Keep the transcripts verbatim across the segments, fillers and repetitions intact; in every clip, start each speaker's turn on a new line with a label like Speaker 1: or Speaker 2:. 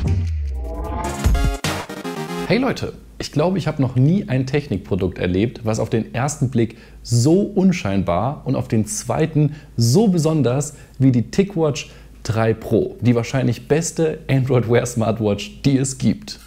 Speaker 1: Hey Leute, ich glaube, ich habe noch nie ein Technikprodukt erlebt, was auf den ersten Blick so unscheinbar und auf den zweiten so besonders wie die TicWatch drei Pro, die wahrscheinlich beste Android Wear Smartwatch, die es gibt.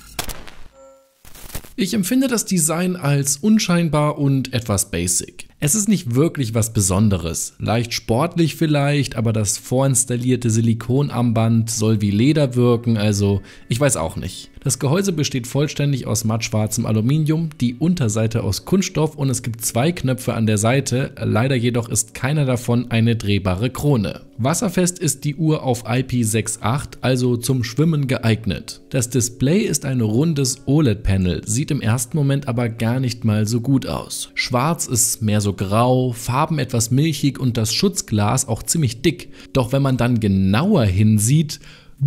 Speaker 2: Ich empfinde das Design als unscheinbar und etwas basic. Es ist nicht wirklich was Besonderes. Leicht sportlich vielleicht, aber das vorinstallierte Silikonarmband soll wie Leder wirken, also ich weiß auch nicht. Das Gehäuse besteht vollständig aus mattschwarzem Aluminium, die Unterseite aus Kunststoff und es gibt zwei Knöpfe an der Seite, leider jedoch ist keiner davon eine drehbare Krone. Wasserfest ist die Uhr auf I P sechs Komma acht, also zum Schwimmen geeignet. Das Display ist ein rundes O L E D-Panel, sieht im ersten Moment aber gar nicht mal so gut aus. Schwarz ist mehr so grau, Farben etwas milchig und das Schutzglas auch ziemlich dick. Doch wenn man dann genauer hinsieht,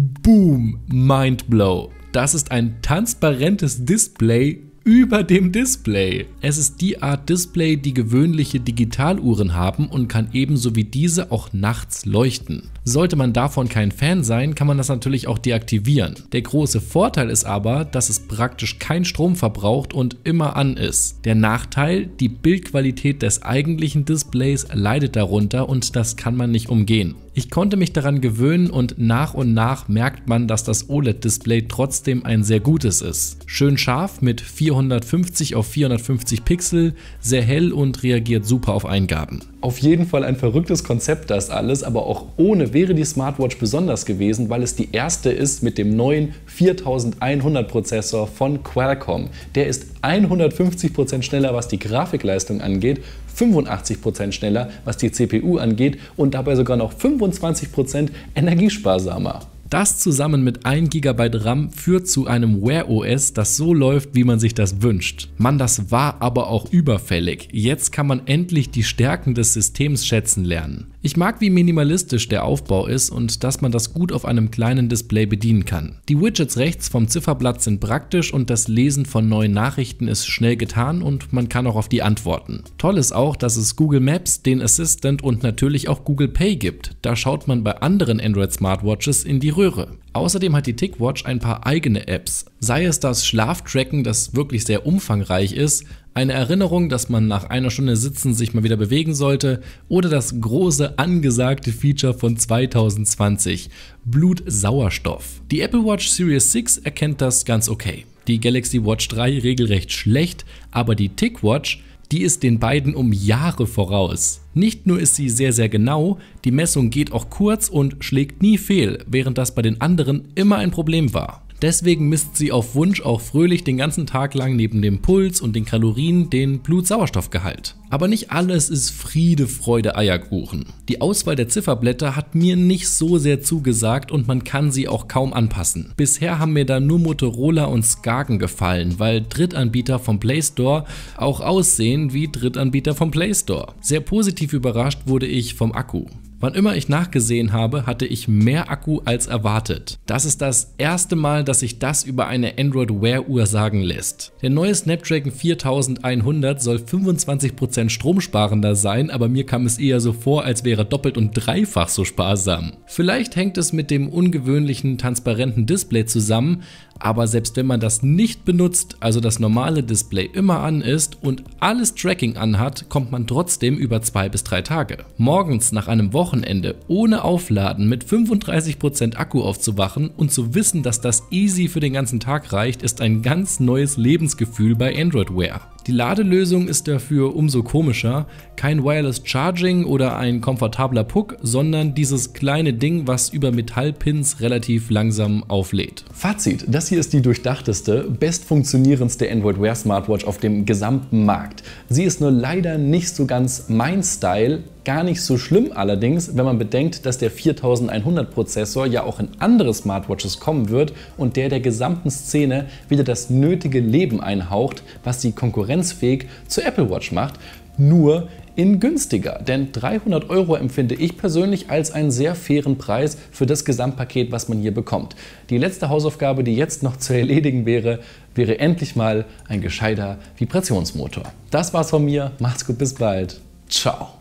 Speaker 2: boom, mindblow. Das ist ein transparentes Display über dem Display. Es ist die Art Display, die gewöhnliche Digitaluhren haben und kann ebenso wie diese auch nachts leuchten. Sollte man davon kein Fan sein, kann man das natürlich auch deaktivieren. Der große Vorteil ist aber, dass es praktisch keinen Strom verbraucht und immer an ist. Der Nachteil, die Bildqualität des eigentlichen Displays leidet darunter und das kann man nicht umgehen. Ich konnte mich daran gewöhnen und nach und nach merkt man, dass das O L E D-Display trotzdem ein sehr gutes ist. Schön scharf mit vierhundertfünfzig auf vierhundertfünfzig Pixel, sehr hell und reagiert super auf Eingaben.
Speaker 1: Auf jeden Fall ein verrücktes Konzept das alles, aber auch ohne wäre die Smartwatch besonders gewesen, weil es die erste ist mit dem neuen viertausendeinhundert Prozessor von Qualcomm. Der ist hundertfünfzig Prozent schneller, was die Grafikleistung angeht, fünfundachtzig Prozent schneller, was die C P U angeht und dabei sogar noch fünfundzwanzig Prozent energiesparsamer.
Speaker 2: Das zusammen mit ein Gigabyte RAM führt zu einem Wear O S, das so läuft, wie man sich das wünscht. Mann, das war aber auch überfällig. Jetzt kann man endlich die Stärken des Systems schätzen lernen. Ich mag, wie minimalistisch der Aufbau ist und dass man das gut auf einem kleinen Display bedienen kann. Die Widgets rechts vom Zifferblatt sind praktisch und das Lesen von neuen Nachrichten ist schnell getan und man kann auch auf die antworten. Toll ist auch, dass es Google Maps, den Assistant und natürlich auch Google Pay gibt. Da schaut man bei anderen Android Smartwatches in die Röhre. Außerdem hat die TicWatch ein paar eigene Apps, sei es das Schlaftracken, das wirklich sehr umfangreich ist, eine Erinnerung, dass man nach einer Stunde Sitzen sich mal wieder bewegen sollte oder das große angesagte Feature von zweitausendzwanzig, Blutsauerstoff. Die Apple Watch Series sechs erkennt das ganz okay, die Galaxy Watch drei regelrecht schlecht, aber die TicWatch, die ist den beiden um Jahre voraus. Nicht nur ist sie sehr sehr genau, die Messung geht auch kurz und schlägt nie fehl, während das bei den anderen immer ein Problem war. Deswegen misst sie auf Wunsch auch fröhlich den ganzen Tag lang neben dem Puls und den Kalorien den Blutsauerstoffgehalt. Aber nicht alles ist Friede, Freude, Eierkuchen. Die Auswahl der Zifferblätter hat mir nicht so sehr zugesagt und man kann sie auch kaum anpassen. Bisher haben mir da nur Motorola und Skagen gefallen, weil Drittanbieter vom Play Store auch aussehen wie Drittanbieter vom Play Store. Sehr positiv überrascht wurde ich vom Akku. Wann immer ich nachgesehen habe, hatte ich mehr Akku als erwartet. Das ist das erste Mal, dass sich das über eine Android Wear Uhr sagen lässt. Der neue Snapdragon viertausendeinhundert soll fünfundzwanzig Prozent stromsparender sein, aber mir kam es eher so vor, als wäre doppelt und dreifach so sparsam. Vielleicht hängt es mit dem ungewöhnlichen transparenten Display zusammen, aber selbst wenn man das nicht benutzt, also das normale Display immer an ist und alles Tracking anhat, kommt man trotzdem über zwei bis drei Tage. Morgens nach einem Wochenende ohne Aufladen mit fünfunddreißig Prozent Akku aufzuwachen und zu wissen, dass das easy für den ganzen Tag reicht, ist ein ganz neues Lebensgefühl bei Android Wear. Die Ladelösung ist dafür umso komischer, kein Wireless Charging oder ein komfortabler Puck, sondern dieses kleine Ding, was über Metallpins relativ langsam auflädt.
Speaker 1: Fazit, das hier ist die durchdachteste, bestfunktionierendste Android Wear Smartwatch auf dem gesamten Markt. Sie ist nur leider nicht so ganz mein Style, gar nicht so schlimm allerdings, wenn man bedenkt, dass der viertausendeinhundert Prozessor ja auch in andere Smartwatches kommen wird und der der gesamten Szene wieder das nötige Leben einhaucht, was sie konkurrenzfähig zur Apple Watch macht, nur in günstiger. Denn dreihundert Euro empfinde ich persönlich als einen sehr fairen Preis für das Gesamtpaket, was man hier bekommt. Die letzte Hausaufgabe, die jetzt noch zu erledigen wäre, wäre endlich mal ein gescheiter Vibrationsmotor. Das war's von mir, macht's gut, bis bald, ciao.